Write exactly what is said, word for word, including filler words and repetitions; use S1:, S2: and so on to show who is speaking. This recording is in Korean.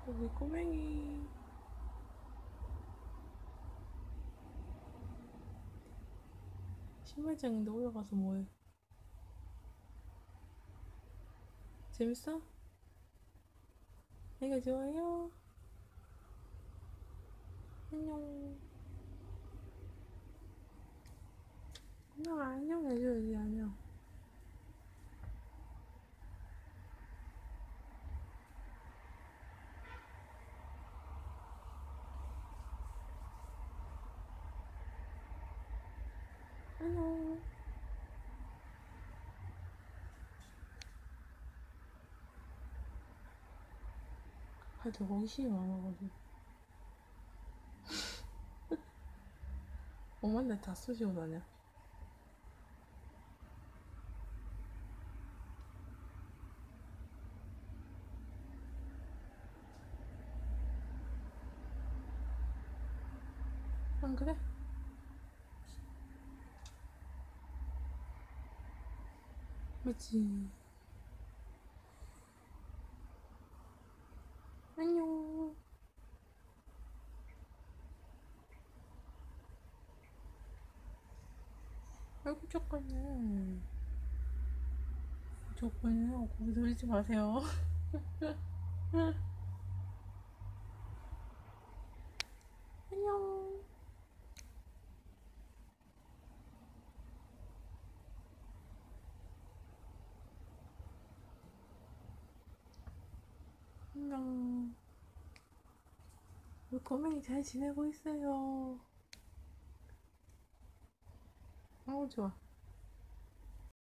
S1: 우리 꼬맹이. 신발장인데 올라가서 뭐해? 재밌어? 내가 좋아요. 안녕. 안녕, 안녕 해줘야지, 안녕. 안녕. 하여튼 호기심이 많아가지고. 엄마한테 다 쑤시고 다녀. 안 그래? 맞지? 안녕. 아이고, 잠깐요. 저거요. 거기 돌리지 마세요. 안녕. 안녕. 우리 꼬맹이 잘 지내고 있어요. 아우, 좋아.